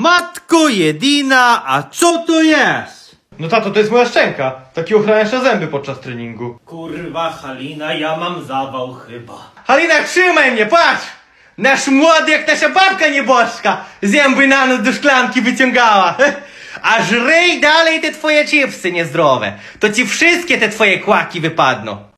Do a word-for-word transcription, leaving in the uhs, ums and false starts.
Matko jedyna, a co to jest? No tato, to jest moja szczęka. Taki ochraniacz na zęby podczas treningu. Kurwa, Halina, ja mam zawał chyba. Halina, trzymaj mnie, patrz! Nasz młody jak nasza babka nieboszka zęby na noc do szklanki wyciągała. A żryj dalej te twoje chipsy niezdrowe. To ci wszystkie te twoje kłaki wypadną.